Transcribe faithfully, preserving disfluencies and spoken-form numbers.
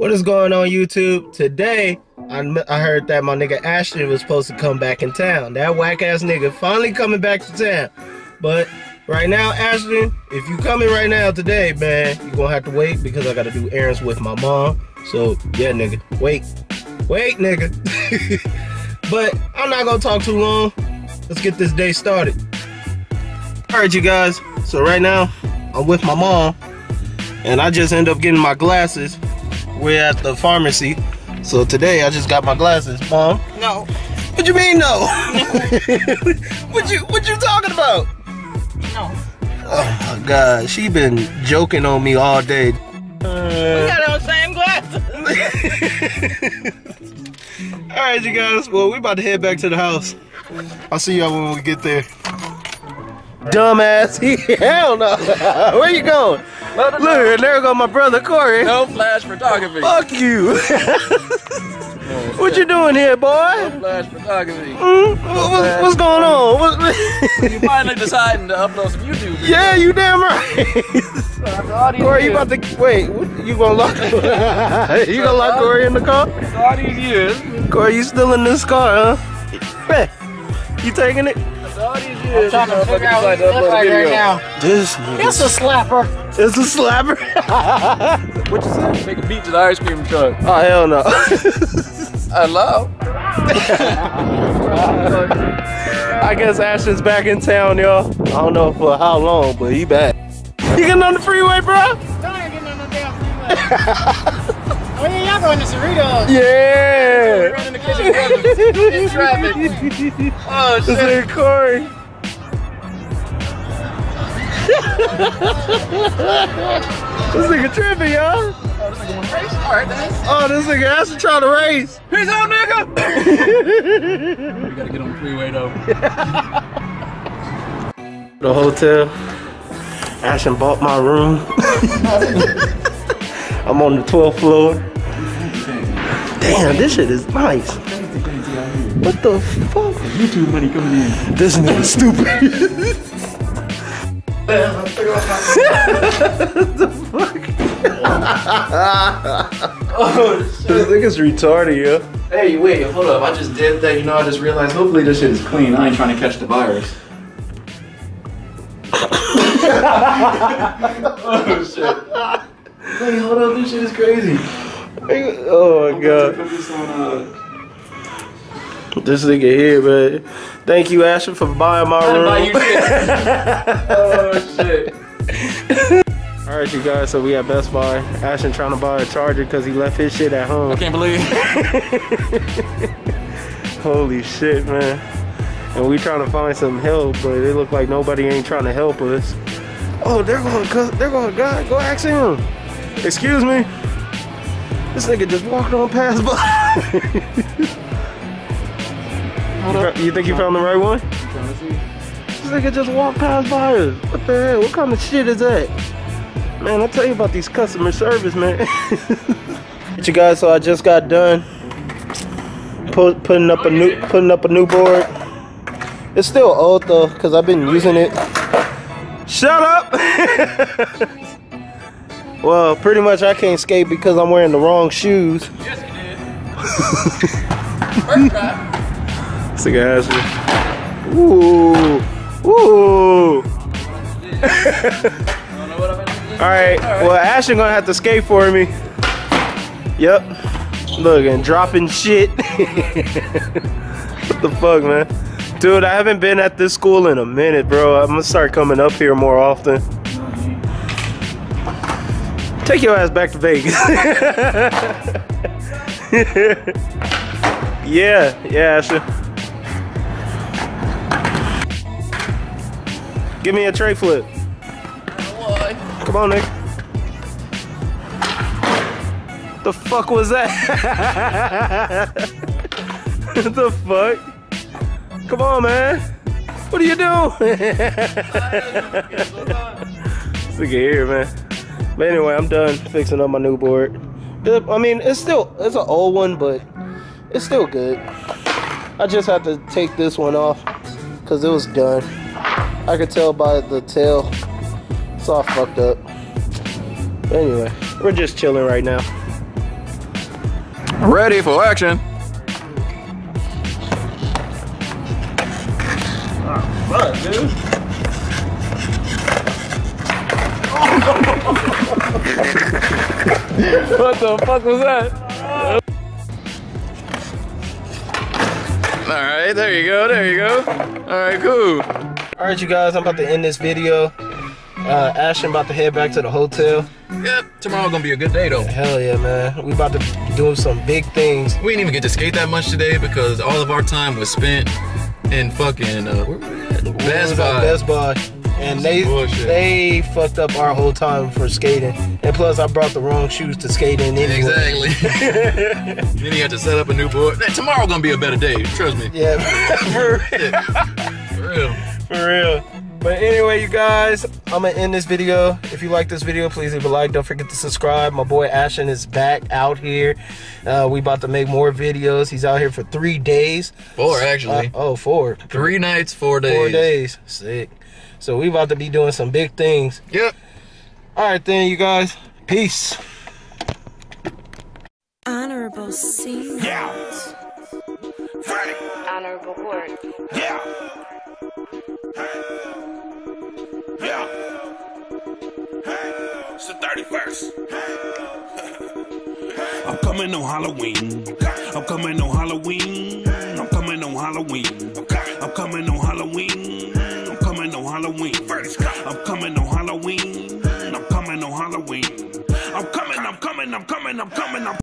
What is going on, YouTube? Today, I, I heard that my nigga Ashton was supposed to come back in town. That whack-ass nigga finally coming back to town. But right now, Ashton, if you coming right now today, man, you're gonna have to wait because I gotta do errands with my mom. So, yeah, nigga, wait. Wait, nigga. But I'm not gonna talk too long. Let's get this day started. Alright, you guys. So right now, I'm with my mom. And I just end up getting my glasses. We're at the pharmacy. So today I just got my glasses. Mom? No. What you mean no? what you what you talking about? No. Oh my god, she been joking on me all day. Uh, we got those same glasses. Alright, you guys, well, we about to head back to the house. I'll see y'all when we get there. Dumbass. Hell no. Where you going? Look, there go my brother Corey. No flash photography. Fuck you. What you doing here, boy? No flash photography. Mm? What, what's going on? What? You finally deciding to upload some YouTube videos. Yeah, you damn right. Corey, you about to wait? What, you gonna lock? You gonna lock Corey in the car? All these years. Corey, you still in this car, huh? Hey, you taking it? All these years. I'm trying to figure out what you look like right now. This It's a slapper. It's a slapper. What you say? Make a beat to the ice cream truck. Oh hell no. Hello. I guess Ashton's back in town, y'all. I don't know for how long, but he back. You getting on the freeway, bro? I ain't getting on no damn freeway. Oh yeah, y'all going to Cerritos. Yeah. Run in the kitchen brothers in traffic. Oh shit. This is Corey. This nigga tripping, y'all. Oh, this nigga wanna race? Alright, then. Oh, this nigga Ashton trying to race. Peace out, nigga. We gotta get on the freeway though. The hotel. Ashton bought my room. I'm on the twelfth floor. Damn, this shit is nice. What the fuck? YouTube money coming in. This nigga stupid. What the fuck? Oh shit. This nigga's retarded, yo. Hey, wait, hold up. I just did that. You know, I just realized hopefully this shit is clean. I ain't trying to catch the virus. Oh shit. Wait, hold up. This shit is crazy. Oh my god. Put this on, uh... This nigga here, man. Thank you, Ashton, for buying my I room. buy you shit. Oh shit. Alright, you guys, so we at Best Buy. Ashton trying to buy a charger because he left his shit at home. I can't believe it. Holy shit, man. And we trying to find some help, but it look like nobody ain't trying to help us. Oh, they're going to, they're going to, God, go ask him. Excuse me. This nigga just walked on past by. You, you think you found the right one? This nigga just walked past by us. What the hell? What kind of shit is that? Man, I tell you about these customer service, man. You guys, so I just got done put, putting up a new putting up a new board. It's still old though, cause I've been using it. Shut up. Well, pretty much I can't skate because I'm wearing the wrong shoes. Yes, you did. First try. Sick ass. Ooh. Ooh. Alright, well, Ashton gonna have to skate for me. Yep. Look, and dropping shit. What the fuck, man? Dude, I haven't been at this school in a minute, bro. I'm gonna start coming up here more often. Take your ass back to Vegas. Yeah, yeah, Ashton. Give me a tray flip. Come on, Nick. The fuck was that? What the fuck? Come on, man. What are you doing? Look at here, man. But anyway, I'm done fixing up my new board. I mean, it's still, it's an old one, but it's still good. I just have to take this one off because it was done. I could tell by the tail. It's all fucked up. But anyway, we're just chilling right now. Ready for action. Oh, fuck, dude. What the fuck was that? Alright, there you go, there you go. Alright, cool. Alright, you guys, I'm about to end this video. Uh, Ashton about to head back to the hotel. Yep, tomorrow gonna be a good day though. Hell yeah, man. We about to do some big things. We didn't even get to skate that much today because all of our time was spent in fucking, uh, where were we at? Best Buy. Best Buy. And they bullshit. they fucked up our whole time for skating. And plus, I brought the wrong shoes to skate in anyway. Exactly. Then you have to set up a new board. Hey, tomorrow gonna be a better day, trust me. Yeah, for real. For real. For real. But anyway, you guys, I'm gonna end this video. If you like this video, please leave a like. Don't forget to subscribe. My boy Ashton is back out here. Uh, we about to make more videos. He's out here for three days. Four, actually. Uh, oh, four. Three nights, four days. Four days. Sick. So we about to be doing some big things. Yep. All right, then, you guys. Peace. Honorable scene. Yeah. Hey. Honorable court. Yeah. Hey. Yeah. Hey. It's the thirty-first. Hey. I'm coming on Halloween. I'm coming on Halloween. I'm coming on Halloween. I'm coming on Halloween. I'm coming on Halloween. I'm coming on Halloween. I'm coming on Halloween. I'm coming, I'm coming, I'm coming, I'm coming, I'm coming.